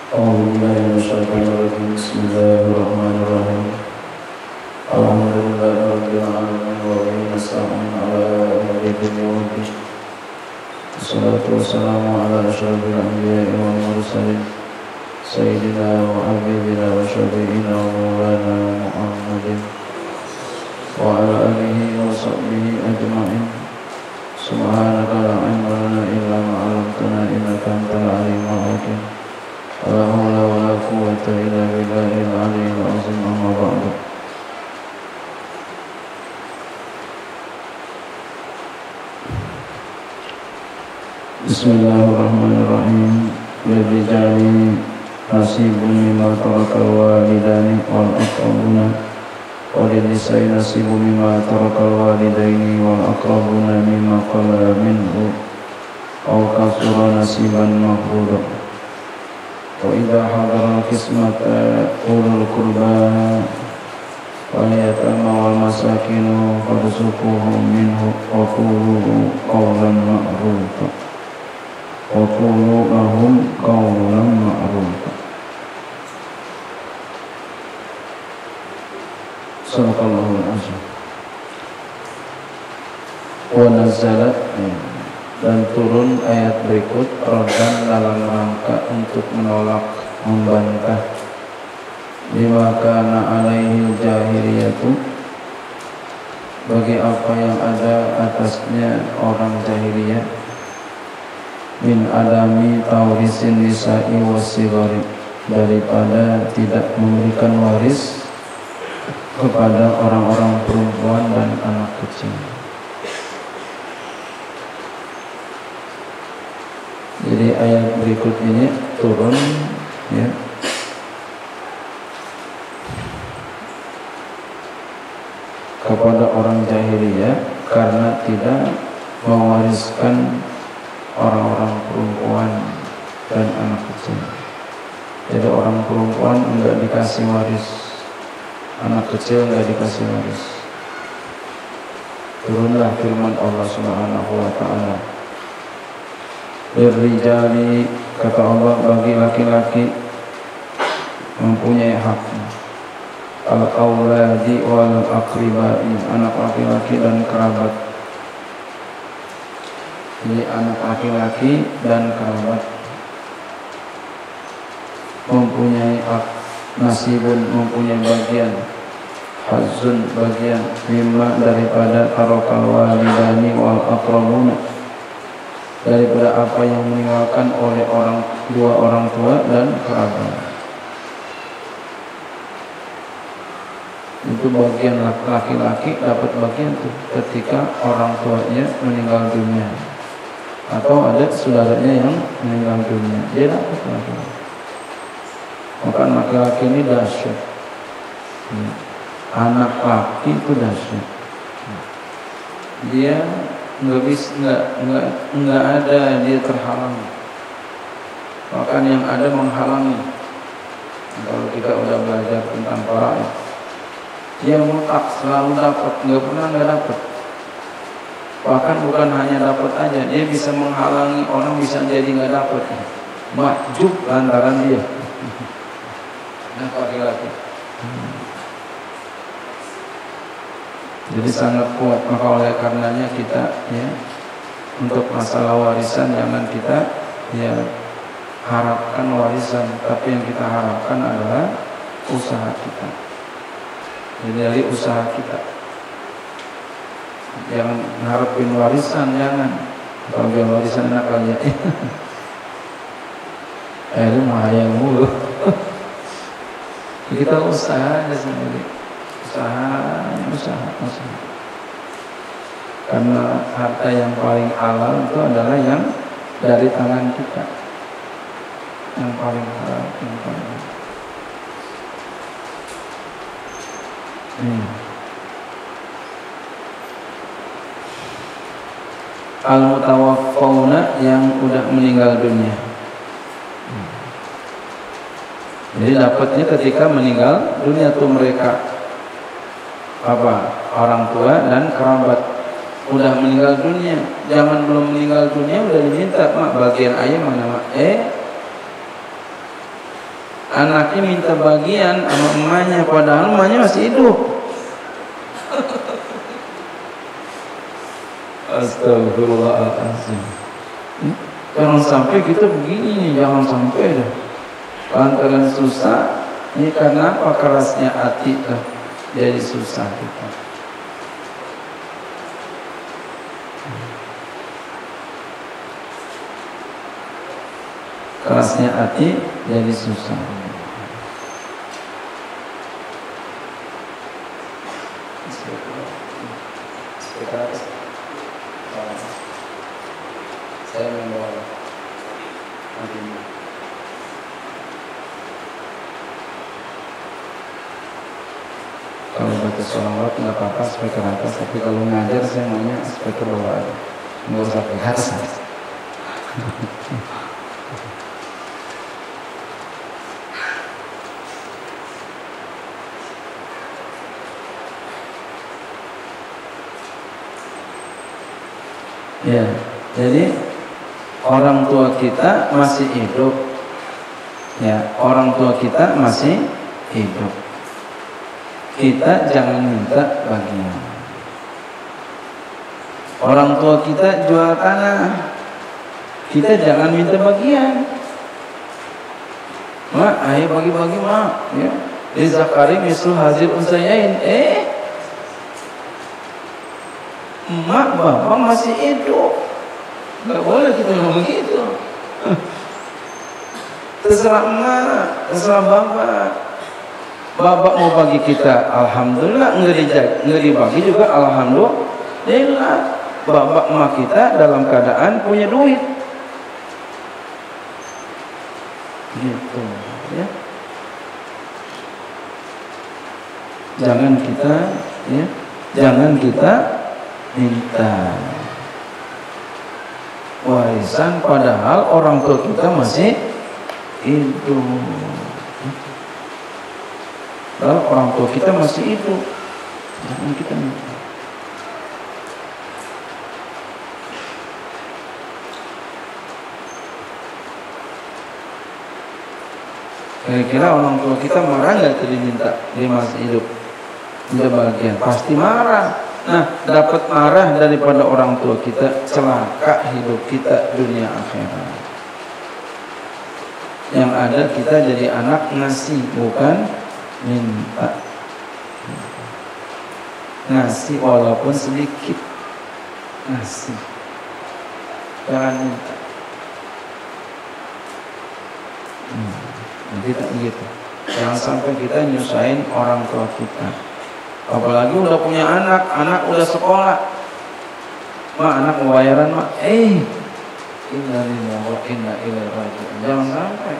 أعوذ بالله من الشيطان الرجيم بسم الله الرحمن الرحيم الحمد لله رب العالمين وبه نستعين على أمور الدنيا والدين والصلاة والسلام على أشرف الأنبياء والمرسلين سيدنا وحبيبنا وشفيعنا ومولانا محمد وعلى آله وصحبه أجمعين سبحانك لا علم لنا إلا ما علمتنا إنك أنت العليم الحكيم لا حول ولا قوة إلا بالله العلي العظيم أما بعد بسم الله الرحمن الرحيم للرجال نصيب مما ترك الوالدان والأقربون وللنساء نصيب مما ترك الوالدين والأقربون مما قل منه أو كثر نصيبا مفروضا وإذا حضر القسمة أولو القربى واليتامى والمساكين فارزقوهم منه وقولوا قولا معروفا وقولوا لهم قولا معروفا. Sadaqallahul azim. Wa nazalat, dan turun ayat berikut rodan dalam rangka untuk menolak, membantah bima kana alaihi jahiliyatu, bagi apa yang ada atasnya orang jahiliyah, min adami taurisin nisa'i wasigari, daripada tidak memberikan waris kepada orang-orang perempuan dan anak kecil. Jadi ayat berikut ini turun ya kepada orang jahiliyah karena tidak mewariskan orang-orang perempuan dan anak kecil. Jadi orang perempuan enggak dikasih waris, anak kecil enggak dikasih waris. Turunlah firman Allah Subhanahu wa taala. Lirijali, kata Allah, bagi laki-laki mempunyai hak. Al-auladi wal aqribai, anak laki-laki dan kerabat. Jadi anak laki-laki dan kerabat mempunyai hak, nasibun mempunyai bagian, hazun bagian, mimma daripada tarokal walidani wal aqrabuna, daripada apa yang meninggalkan oleh dua orang tua dan kerabat. Itu bagian laki-laki dapat bagian itu ketika orang tuanya meninggal dunia atau ada saudaranya yang meninggal dunia, dia dapat laki-laki. Maka laki-laki ini dahsyat. Anak laki itu dahsyat. Dia nggak ada dia terhalang, bahkan yang ada menghalangi. Kalau kita udah belajar tentang faraid, dia mutlak selalu dapat, nggak pernah nggak dapat. Bahkan bukan hanya dapat aja, dia bisa menghalangi orang bisa jadi nggak dapat, mahjub lantaran dia. Nah, laki-laki. Jadi sangat kuat. Maka oleh karenanya kita ya untuk masalah warisan jangan kita ya harapkan warisan, tapi yang kita harapkan adalah usaha kita. Jadi dari usaha kita. Jangan harapin warisan, jangan. Kalau biar warisan enak aja. Itu mahayang mulu. Kita usaha aja sendiri. Usaha. Karena harta yang paling halal itu adalah yang dari tangan kita. Yang paling halal, yang paling halal. Al-mutawaffawna, yang udah meninggal dunia. Jadi dapatnya ketika meninggal dunia tuh mereka orang tua dan kerabat udah meninggal dunia. Zaman belum meninggal dunia udah diminta, mak bagian ayah mana mak? Anaknya minta bagian sama emaknya, padahal emaknya masih hidup. Astagfirullahaladzim. Jangan sampai kita begini nih, jangan sampai dah. Lantaran susah, ini karena apa? Kerasnya hati dah, jadi susah kita. Kerasnya hati jadi susah. Saya membawa kalau baca sholawat nggak apa-apa sampai ke atas, tapi kalau ngajar saya maunya sampai ke bawah aja, nggak usah ke atas. Ya, jadi orang tua kita masih hidup. Ya, orang tua kita masih hidup. Kita jangan minta bagian. Orang tua kita jual tanah, kita jangan minta bagian. Mak, ayo bagi-bagi mak. Ya, di Zakari misal hasil unsayain. Emak bapak masih hidup, nggak boleh kita ngomong gitu. Terserah emak, terserah bapak. Bapak mau bagi kita, alhamdulillah. Nggak dibagi juga, alhamdulillah. Bapak emak kita dalam keadaan punya duit, gitu ya. Jangan kita minta warisan padahal orang tua kita masih hidup. Padahal orang tua kita masih hidup, jangan kita minta. Kira-kira orang tua kita marah nggak tadi minta dia masih hidup, minta bagian? Pasti marah. Nah, dapat marah daripada orang tua kita, celaka hidup kita dunia akhirat. Yang ada kita jadi anak ngasih, bukan minta. Ngasih walaupun sedikit, ngasih, jangan minta. Nanti tak begitu. Jangan sampai kita nyusahin orang tua kita. Apalagi udah punya anak udah sekolah. Mak, anak mau bayaran mak. Inna lillahi wa inna ilaihi raji'un. Jangan sampai.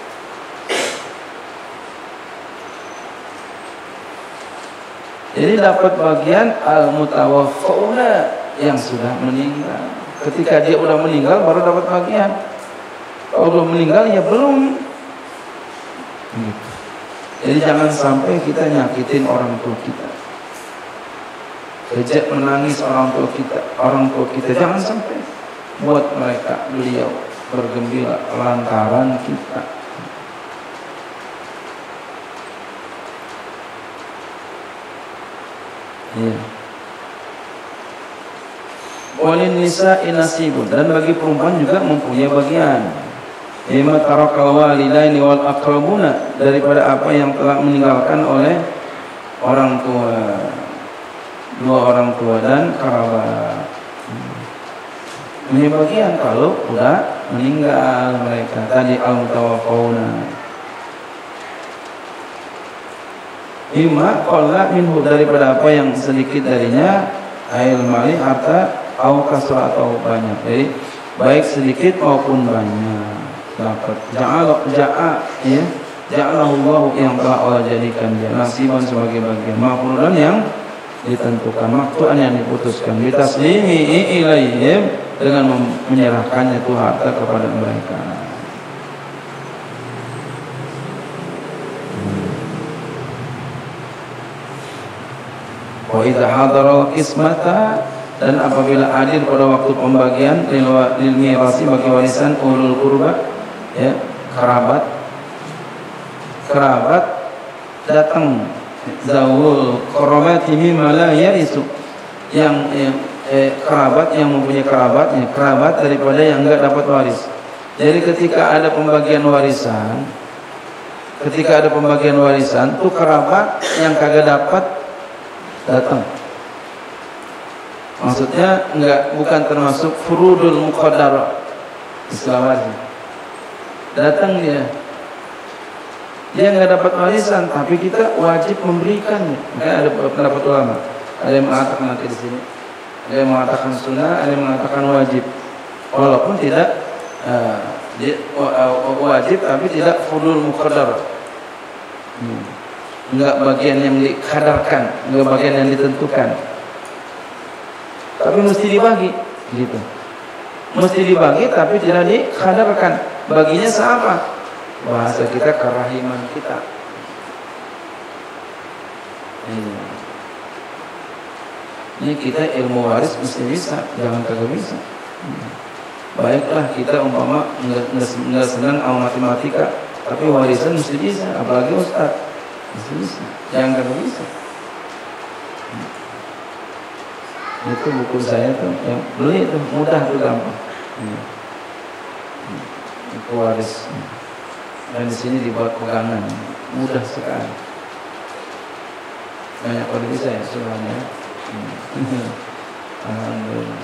Jadi dapat bagian al-mutawaffauna, yang sudah meninggal. Ketika dia udah meninggal baru dapat bagian. Kalau belum meninggal ya belum. Jadi jangan sampai kita nyakitin orang tua kita. Sejak menangis orang tua kita jangan sampai buat beliau bergembira lantaran kita. Ya. Walin nisa'i nasibun, dan bagi perempuan juga mempunyai bagian. Lima tarakal walidaini wal aqrabuna, daripada apa yang telah meninggalkan oleh orang tua, dua orang tua dan kerabat. Ini bagian kalau udah meninggal mereka. Tadi al-mutawaffawna. Lima qalla minhu, daripada apa yang sedikit darinya, ail mali harta au kasra atau banyak. Jadi baik sedikit maupun banyak dapat. Ja'alallahu yang telah Allah jadikan dia nasiban sebagai bagian, mafrudan yang ditentukan, maktuan yang diputuskan, bitaslimihi ilaihim, dengan menyerahkannya itu harta kepada mereka. Wa idza hadaral qismata, dan apabila hadir pada waktu pembagian, lil mirasi, bagi warisan, ulul qurba, ya, kerabat, kerabat datang, zawul qarabati mimma la yarisu, yang kerabat yang mempunyai kerabat daripada yang enggak dapat waris. Jadi ketika ada pembagian warisan, tuh kerabat yang kagak dapat datang. Maksudnya bukan termasuk furudul muqaddarah istilah waris. Datang dia nggak dapat warisan, tapi kita wajib memberikan. Makanya ada pendapat ulama. Ada yang mengatakan nanti di sini, ada yang mengatakan sunnah, ada yang mengatakan wajib. Walaupun tidak wajib, tapi tidak furudul muqaddarah. Enggak bagian yang dikadarkan, enggak bagian yang ditentukan. Tapi mesti dibagi, gitu. Mesti dibagi, tapi tidak dikadarkan. Baginya sama. Bahasa kita kerahiman kita. Ini kita ilmu waris mesti bisa, jangan kagak bisa. Baiklah kita umpama nggak senang sama matematika, tapi warisan mesti bisa, apalagi ustaz mesti bisa, jangan kagak bisa. Itu buku saya tuh, yang beli itu mudah tuh, gampang. Buku waris. Dan di sini dibuat pegangan, mudah sekali. Banyak orang bisa ya soalnya. Alhamdulillah.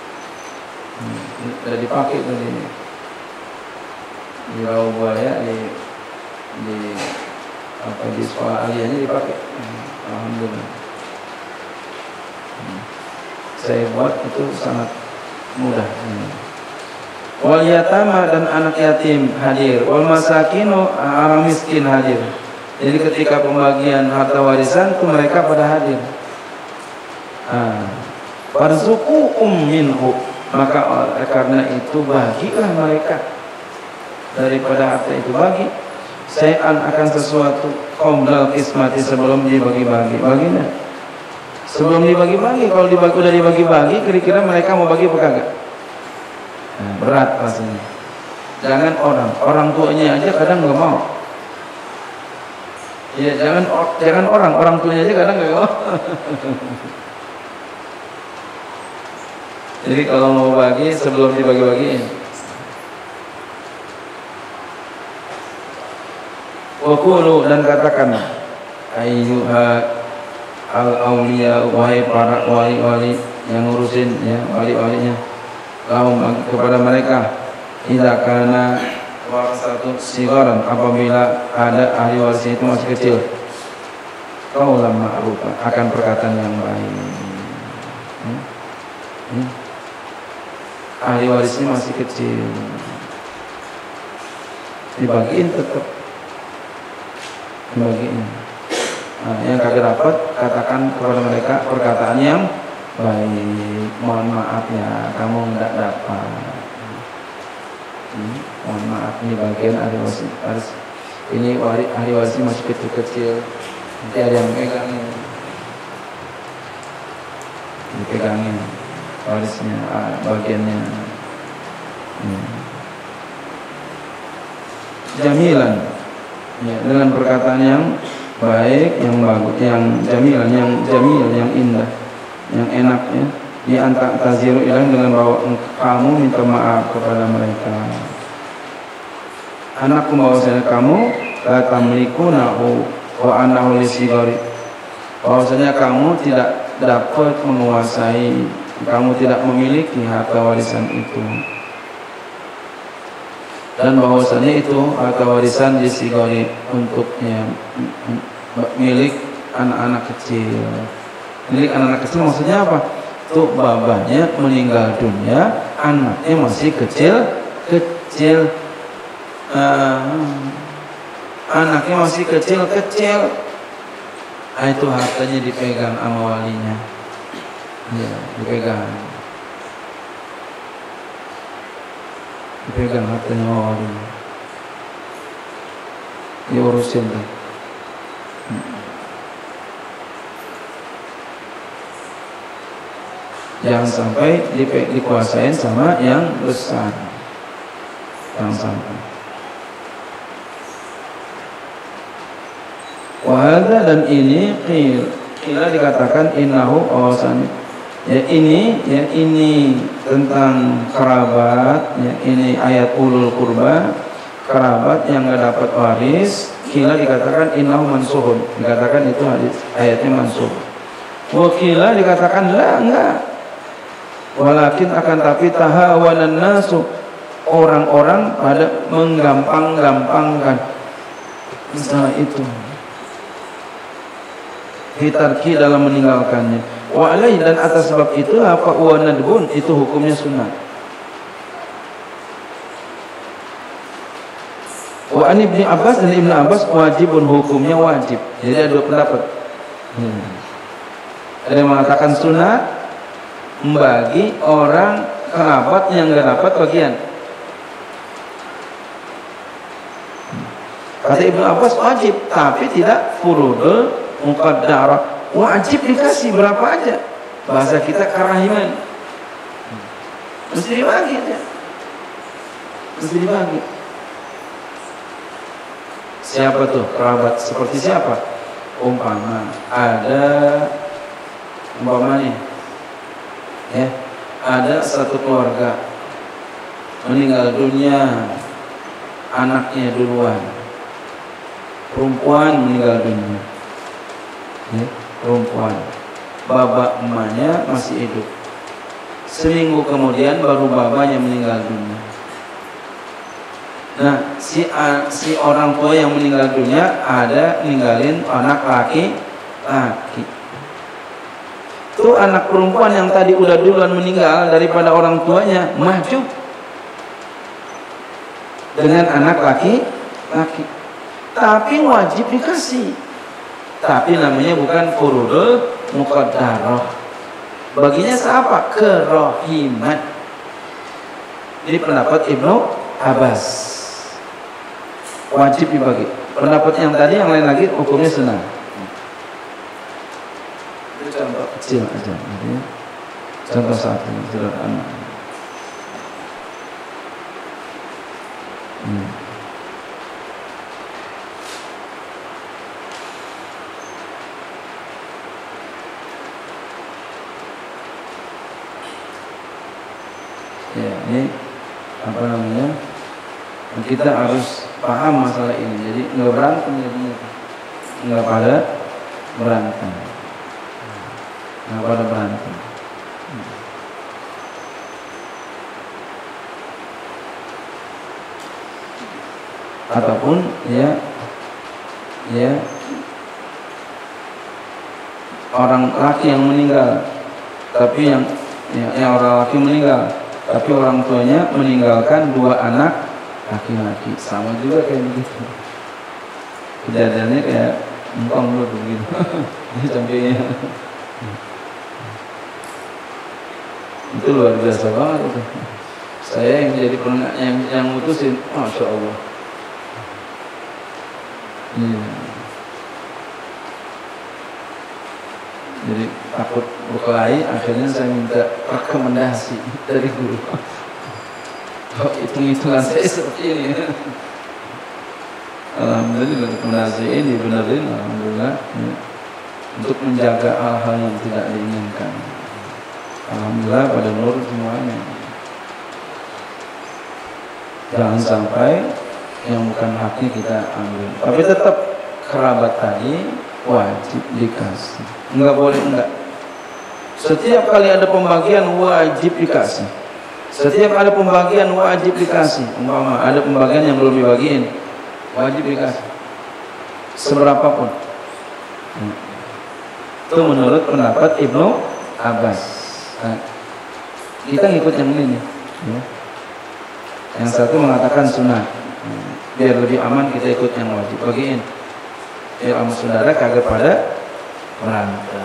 Sudah dipakai tuh di Rawa Buaya, di sekolah aliyahnya dipakai. Alhamdulillah. Saya buat itu sangat mudah. Wal yatama, dan anak yatim hadir. Wal masakinu, orang miskin hadir. Jadi ketika pembagian harta warisan itu mereka pada hadir. Farzuquhum minhu, maka karena itu bagilah mereka daripada harta itu, bagi sayan akan sesuatu qoblal qismati, sebelum dibagi-bagi. Baginya sebelum dibagi-bagi. Kalau udah dibagi-bagi, kira-kira mereka mau bagi apa kagak? Berat rasanya. Jangan orang tuanya aja kadang nggak mau. Ya jangan orang tuanya aja kadang nggak mau. Jadi kalau mau bagi, sebelum dibagi-bagiin. Wa qulu, dan katakan, ayyuha al-awliya, wahai para wali-wali yang ngurusin ya, wali-walinya, lahum, kepada mereka, idza kana warasatu sigaran, apabila ada ahli waris itu masih kecil, qaulan ma'rufa, akan perkataan yang baik. Ahli warisnya masih kecil, dibagiin tetap, dibagiin. Yang kagak dapat, katakan kepada mereka perkataan yang baik. Mohon maaf ya, kamu nggak dapat. Mohon maaf, ini bagian ahli waris. Ini ahli warisnya masih kecil-kecil. Nanti ada yang megangin, dipegangin warisnya, bagiannya. Jamilan, ya, dengan perkataan yang baik, yang bagus, yang jamilan, yang jamil, yang indah, yang enak ya. Di antara taziru ilang, dengan bawa kamu minta maaf kepada mereka. Anakku, bahwasanya kamu la tamlikunahu wa annahu lisigari, bahwasanya kamu tidak dapat menguasai, kamu tidak memiliki harta warisan itu, dan bahwasanya itu harta warisan lisigari, untuknya milik anak-anak kecil. Milik anak-anak kecil maksudnya apa? Tuh babanya meninggal dunia, anaknya masih kecil, anaknya masih kecil, itu hartanya dipegang sama walinya, ya, dipegang hartanya sama walinya, diurusin tuh. Jangan sampai dikuasain sama yang besar. Jangan sampai. Wahada dan ini qila dikatakan innahu awasan. Ya ini tentang kerabat, ya ini ayat ulul qurba, kerabat yang enggak dapat waris. Qila dikatakan innahu mansuhun, dikatakan itu hadis ayatnya mansuh. Wa qila dikatakan la, enggak. Walakin akan tapi tahawanan nasu, orang-orang pada menggampang-gampangkan masalah itu, hitarki dalam meninggalkannya. Wa alaihi dan atas sebab itu apa wa nadbun itu hukumnya sunat. Wa an Ibnu Abbas dan Ibnu Abbas wajibun hukumnya wajib. Jadi ada dua pendapat. Ada yang mengatakan sunat membagi orang kerabat yang enggak dapat bagian. Kata Ibnu Abbas wajib, tapi tidak furudul muqaddarah. Wajib dikasih berapa aja. Bahasa kita karahiman. Mesti dibagi aja. Mesti dibagi. Siapa tuh kerabat? Seperti siapa? Umpama nih, ya, ada satu keluarga meninggal dunia, anaknya duluan, perempuan meninggal dunia, ya, perempuan, baba emaknya masih hidup. Seminggu kemudian baru babanya meninggal dunia. Nah, si orang tua yang meninggal dunia ada ninggalin anak laki. Tuh anak perempuan yang tadi udah duluan meninggal daripada orang tuanya maju dengan anak laki. Tapi wajib dikasih. Tapi namanya bukan furudul muqaddarah. Baginya siapa? Kerohiman. Ini pendapat Ibnu Abbas. Wajib dibagi. Pendapat yang tadi yang lain lagi hukumnya sunnah. Itu contoh kecil aja. Contoh satu sederhana. Ya, ini apa namanya? Kita harus paham masalah ini. Jadi nggak berantem jadinya, nggak pada berantem, Ataupun ya orang laki yang meninggal, tapi yang orang laki meninggal, tapi orang tuanya meninggalkan dua anak laki-laki, sama juga kayak begitu. Kejadiannya kayak engkong dulu begitu. Sampingnya itu luar biasa banget itu. Saya yang jadi yang mutusin, masya Allah. Jadi takut berkelahi, akhirnya saya minta rekomendasi dari guru. Hitung-hitungan saya seperti ini. Alhamdulillah rekomendasi ini benerin, alhamdulillah, ya, untuk menjaga hal-hal yang tidak diinginkan. Alhamdulillah pada nur semuanya. Jangan sampai yang bukan haknya kita ambil. Tapi tetap kerabat tadi wajib dikasih. Enggak boleh enggak. Setiap kali ada pembagian wajib dikasih. Setiap ada pembagian wajib dikasih. Umpama ada pembagian yang belum dibagiin, wajib dikasih. Seberapapun. Itu menurut pendapat Ibnu Abbas. Nah, kita ngikut yang ini nih. Ya. Yang satu mengatakan sunnah. Biar lebih aman kita ikut yang wajib. Bagiin. Biar sama saudara kagak pada berantem.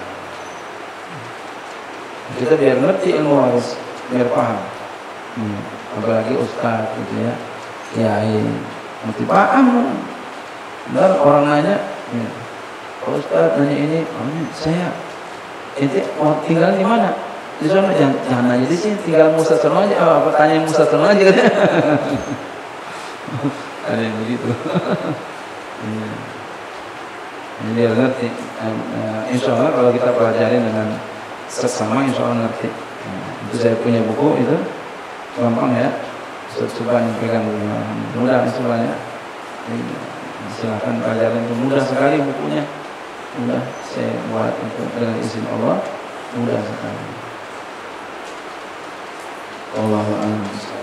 Kita biar ngerti ilmu waris, biar paham. Apalagi ustaz gitu ya, kiai, ngerti paham. Dan orang nanya, Ustaz nanya ini, saya, ente mau tinggal di mana? Di sana, jangan nanya di sini, tinggal Musa Sono aja. Apa tanya Musa Sono aja kan? Ada yang begitu. Dia ngerti. Insya Allah kalau kita pelajari dengan sesama, insya Allah ngerti. Itu saya punya buku itu gampang ya. Coba pegang dulu. Mudah istilahnya. Silahkan pelajarin itu, mudah sekali bukunya. Mudah saya buat itu dengan izin Allah, mudah sekali. Allahu a'lam.